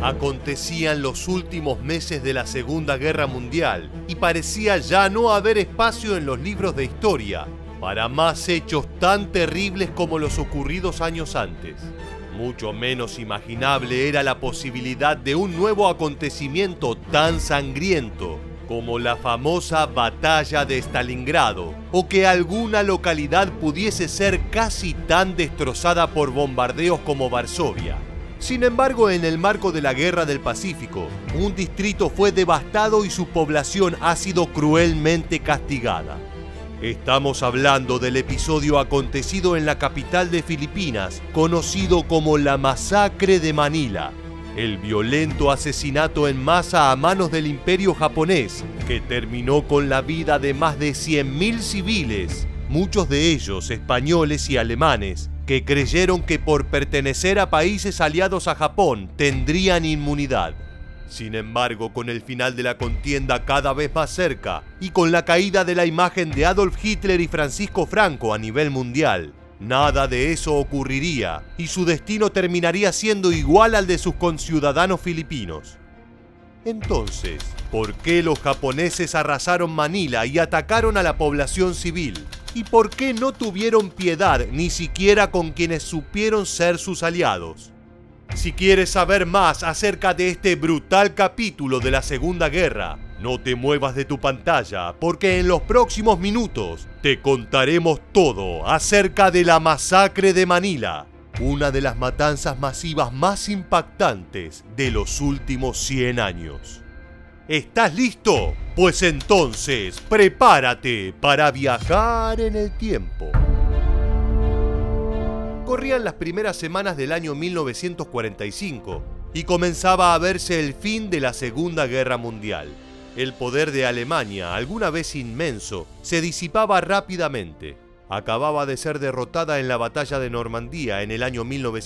Acontecían los últimos meses de la Segunda Guerra Mundial y parecía ya no haber espacio en los libros de historia para más hechos tan terribles como los ocurridos años antes. Mucho menos imaginable era la posibilidad de un nuevo acontecimiento tan sangriento como la famosa Batalla de Stalingrado, o que alguna localidad pudiese ser casi tan destrozada por bombardeos como Varsovia. Sin embargo, en el marco de la Guerra del Pacífico, un distrito fue devastado y su población ha sido cruelmente castigada. Estamos hablando del episodio acontecido en la capital de Filipinas, conocido como la Masacre de Manila, el violento asesinato en masa a manos del Imperio japonés, que terminó con la vida de más de 100.000 civiles, muchos de ellos españoles y alemanes, que creyeron que por pertenecer a países aliados a Japón tendrían inmunidad. Sin embargo, con el final de la contienda cada vez más cerca y con la caída de la imagen de Adolf Hitler y Francisco Franco a nivel mundial, nada de eso ocurriría y su destino terminaría siendo igual al de sus conciudadanos filipinos. Entonces, ¿por qué los japoneses arrasaron Manila y atacaron a la población civil? ¿Y por qué no tuvieron piedad ni siquiera con quienes supieron ser sus aliados? Si quieres saber más acerca de este brutal capítulo de la Segunda Guerra, no te muevas de tu pantalla, porque en los próximos minutos te contaremos todo acerca de la Masacre de Manila, una de las matanzas masivas más impactantes de los últimos 100 años. ¿Estás listo? Pues entonces, prepárate para viajar en el tiempo. Corrían las primeras semanas del año 1945 y comenzaba a verse el fin de la Segunda Guerra Mundial. El poder de Alemania, alguna vez inmenso, se disipaba rápidamente. Acababa de ser derrotada en la batalla de Normandía en el año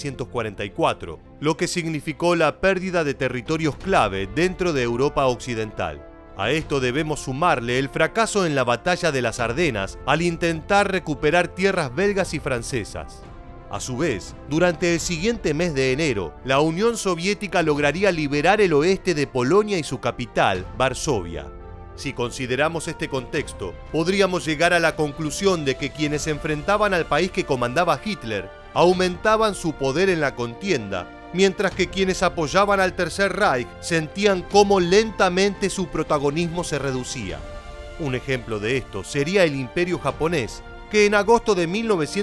1944, lo que significó la pérdida de territorios clave dentro de Europa Occidental. A esto debemos sumarle el fracaso en la batalla de las Ardenas al intentar recuperar tierras belgas y francesas. A su vez, durante el siguiente mes de enero, la Unión Soviética lograría liberar el oeste de Polonia y su capital, Varsovia. Si consideramos este contexto, podríamos llegar a la conclusión de que quienes enfrentaban al país que comandaba Hitler aumentaban su poder en la contienda, mientras que quienes apoyaban al Tercer Reich sentían cómo lentamente su protagonismo se reducía. Un ejemplo de esto sería el Imperio japonés, que en agosto de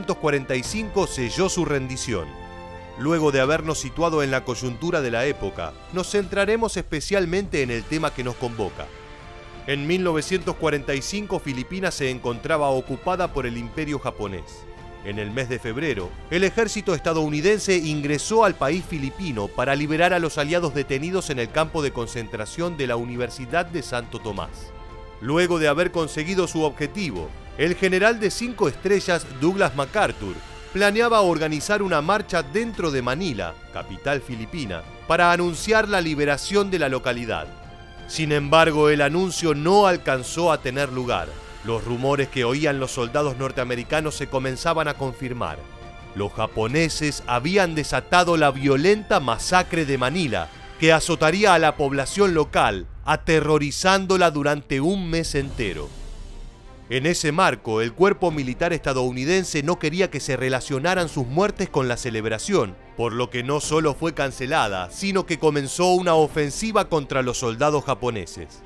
1945 selló su rendición. Luego de habernos situado en la coyuntura de la época, nos centraremos especialmente en el tema que nos convoca. En 1945 Filipinas se encontraba ocupada por el Imperio japonés. En el mes de febrero, el ejército estadounidense ingresó al país filipino para liberar a los aliados detenidos en el campo de concentración de la Universidad de Santo Tomás. Luego de haber conseguido su objetivo, el general de 5 estrellas Douglas MacArthur planeaba organizar una marcha dentro de Manila, capital filipina, para anunciar la liberación de la localidad. Sin embargo, el anuncio no alcanzó a tener lugar. Los rumores que oían los soldados norteamericanos se comenzaban a confirmar. Los japoneses habían desatado la violenta masacre de Manila, que azotaría a la población local, aterrorizándola durante un mes entero. En ese marco, el cuerpo militar estadounidense no quería que se relacionaran sus muertes con la celebración, por lo que no solo fue cancelada, sino que comenzó una ofensiva contra los soldados japoneses.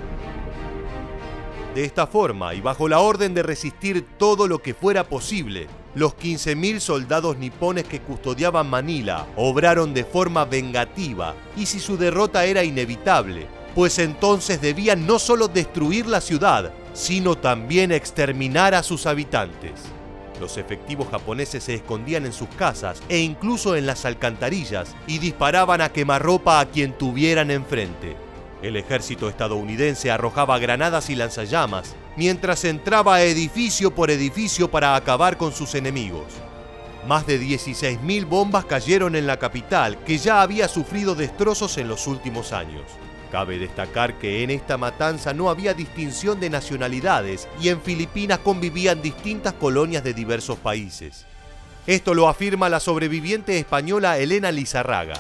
De esta forma, y bajo la orden de resistir todo lo que fuera posible, los 15.000 soldados nipones que custodiaban Manila obraron de forma vengativa, y si su derrota era inevitable, pues entonces debían no solo destruir la ciudad, sino también exterminar a sus habitantes. Los efectivos japoneses se escondían en sus casas e incluso en las alcantarillas y disparaban a quemarropa a quien tuvieran enfrente. El ejército estadounidense arrojaba granadas y lanzallamas, mientras entraba edificio por edificio para acabar con sus enemigos. Más de 16.000 bombas cayeron en la capital, que ya había sufrido destrozos en los últimos años. Cabe destacar que en esta matanza no había distinción de nacionalidades y en Filipinas convivían distintas colonias de diversos países. Esto lo afirma la sobreviviente española Elena Lizarraga.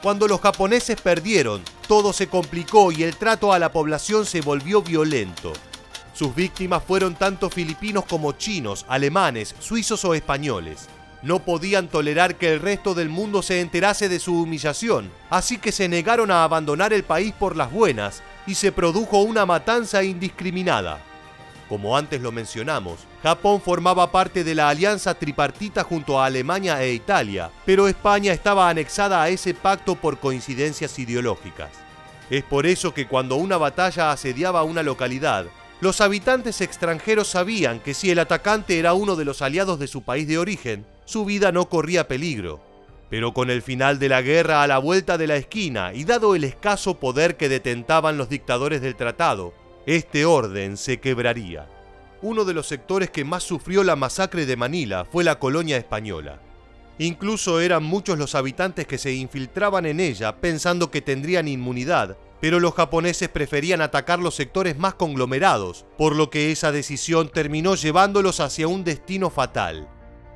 Cuando los japoneses perdieron, todo se complicó y el trato a la población se volvió violento. Sus víctimas fueron tanto filipinos como chinos, alemanes, suizos o españoles. No podían tolerar que el resto del mundo se enterase de su humillación, así que se negaron a abandonar el país por las buenas y se produjo una matanza indiscriminada. Como antes lo mencionamos, Japón formaba parte de la alianza tripartita junto a Alemania e Italia, pero España estaba anexada a ese pacto por coincidencias ideológicas. Es por eso que cuando una batalla asediaba una localidad, los habitantes extranjeros sabían que si el atacante era uno de los aliados de su país de origen, su vida no corría peligro. Pero con el final de la guerra a la vuelta de la esquina y dado el escaso poder que detentaban los dictadores del tratado, este orden se quebraría. Uno de los sectores que más sufrió la masacre de Manila fue la colonia española. Incluso eran muchos los habitantes que se infiltraban en ella pensando que tendrían inmunidad, pero los japoneses preferían atacar los sectores más conglomerados, por lo que esa decisión terminó llevándolos hacia un destino fatal.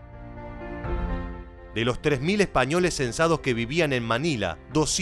De los 3.000 españoles censados que vivían en Manila,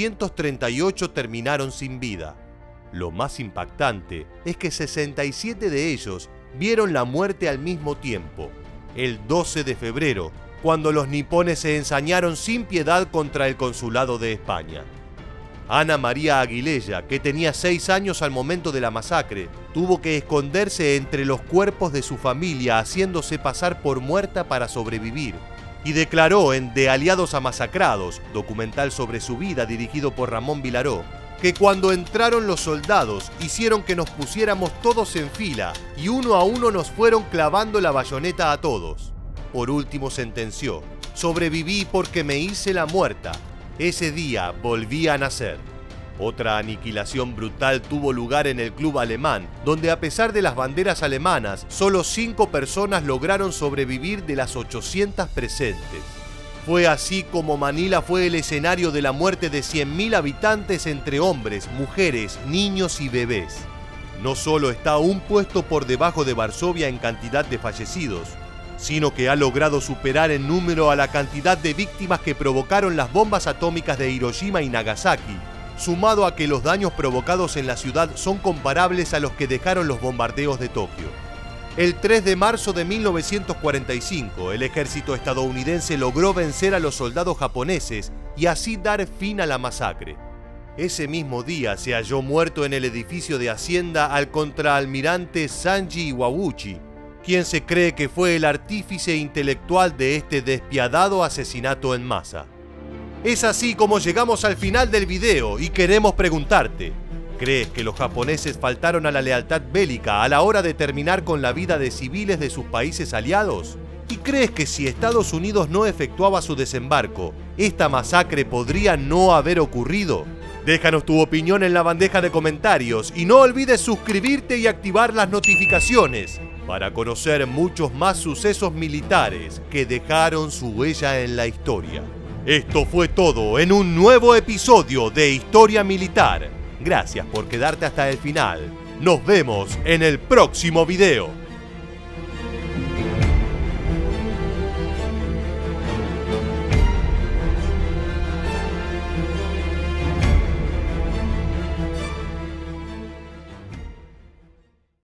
238 terminaron sin vida. Lo más impactante es que 67 de ellos vieron la muerte al mismo tiempo, el 12 de febrero, cuando los nipones se ensañaron sin piedad contra el consulado de España. Ana María Aguilella, que tenía 6 años al momento de la masacre, tuvo que esconderse entre los cuerpos de su familia haciéndose pasar por muerta para sobrevivir, y declaró en De Aliados a Masacrados, documental sobre su vida dirigido por Ramón Vilaró, que cuando entraron los soldados hicieron que nos pusiéramos todos en fila y uno a uno nos fueron clavando la bayoneta a todos. Por último sentenció: sobreviví porque me hice la muerta. Ese día volví a nacer. Otra aniquilación brutal tuvo lugar en el club alemán, donde a pesar de las banderas alemanas, solo 5 personas lograron sobrevivir de las 800 presentes. Fue así como Manila fue el escenario de la muerte de 100.000 habitantes entre hombres, mujeres, niños y bebés. No solo está un puesto por debajo de Varsovia en cantidad de fallecidos, sino que ha logrado superar en número a la cantidad de víctimas que provocaron las bombas atómicas de Hiroshima y Nagasaki, sumado a que los daños provocados en la ciudad son comparables a los que dejaron los bombardeos de Tokio. El 3 de marzo de 1945, el ejército estadounidense logró vencer a los soldados japoneses y así dar fin a la masacre. Ese mismo día se halló muerto en el edificio de Hacienda al contraalmirante Sanji Iwauchi, quien se cree que fue el artífice intelectual de este despiadado asesinato en masa. Es así como llegamos al final del video y queremos preguntarte: ¿crees que los japoneses faltaron a la lealtad bélica a la hora de terminar con la vida de civiles de sus países aliados? ¿Y crees que si Estados Unidos no efectuaba su desembarco, esta masacre podría no haber ocurrido? Déjanos tu opinión en la bandeja de comentarios y no olvides suscribirte y activar las notificaciones para conocer muchos más sucesos militares que dejaron su huella en la historia. Esto fue todo en un nuevo episodio de Historia Militar. Gracias por quedarte hasta el final. Nos vemos en el próximo video.